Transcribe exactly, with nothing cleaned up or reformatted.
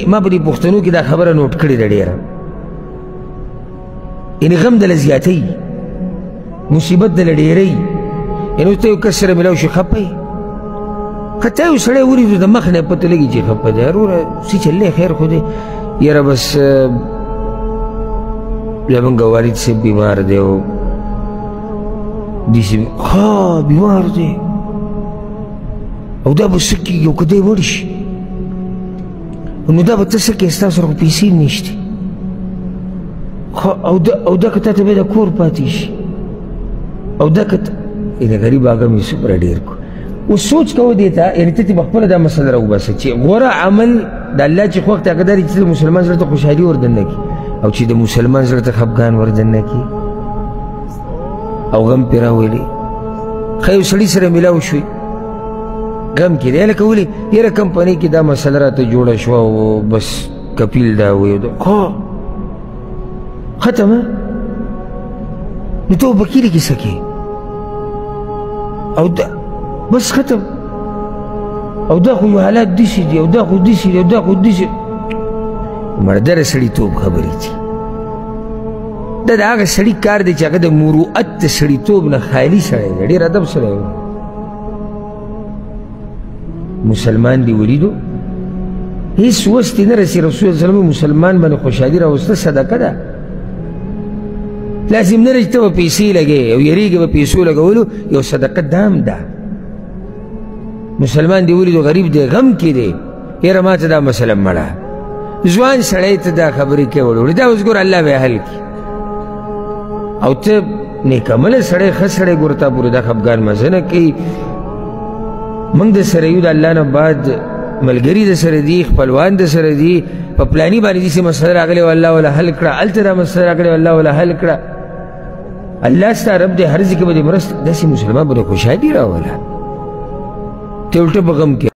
ما په دې پښتنو کې دا خبره نوٹ کړې ده ډېره، یعنې غم دله زیاتوي، مصیبت دله ډېروي. یعنې اوس ته یو کس سره میلاو شي خفه یې، که تا یو سړی ولیدو د مخ نه پته لګي چې خفه دی، وروره څه چلې خیر خو دی، یاره بس زمونږ والد صاحب بیمار دی او داسې ښه بیمار دی او دا به څه کېږي او که دی مړ شي نو دا به ته څه کوې، ستا سره خو پیسې هم نشتې، او دا که تا ته بیا د کور پاتې شي، او دا که یعنې غریب هغه مې څومره ډېر کړو. اوس سوچ کوه دې ته، یعنې ته دې په خپله دا مسله راوباسه چې غوره عمل د الله چې خوښ دی هغه دا دی چې د مسلمان زړه ته خوشحالي ور دننه کړي او چې د مسلمان زړه ته خفګان ور دننه کړي او غم پرې راولي. ښه یو سړي سره میلاو شوي غم کې دی، لکه ولې یاره کمپنۍ کې دا مسله راته جوړه شوه او بس کپیل دا وایي ښه ختمه، نو ته وکیلې کې څه کوې او دا بس ختم، او دا خو یو حالات داسې دي او دا خو داسې دي او دا خو داسې. مردره سړیتوب خبرې دي، دا د هغه سړي کار دی چې هغه د مروت د سړیتوب نه خالي سړی دی، ډېر ادب سړی دی. مسلمان دی ولیدو هیڅ وس یې نه رسي، رسول الله صلی الله علیه وسلم مسلمان باندې خوشحالي راوسته صدقه ده، لازم نه رسي ته به پیسې لګې او یېرېږې به پیسو لګولو، یو صدقه دام ده. مسلمان دی ولیدو غریب دی غم کې دی، یاره ما ته دا مسله مړه، ځوان سړی ته دا خبرې کوې وړوړې، دا اوس ګوره الله به حل کړي، او ته نیکعمله سړی ښه سړی ګوره تا پورې دا خفګان مزه نه کوي. موږ د سره یو د الله نه بعد ملګري د سره دي، خپلوان د سره دي، په پلاني باندې داسې مسله راغلې وه الله وله حل کړه، هلته دا مسله راغلې وه الله وله حل کړه. الله ستا رب دی، هر ځای کې به دې مرسته، داسې مسلمان به د خوشحالي راوله، ته الټه په غم کې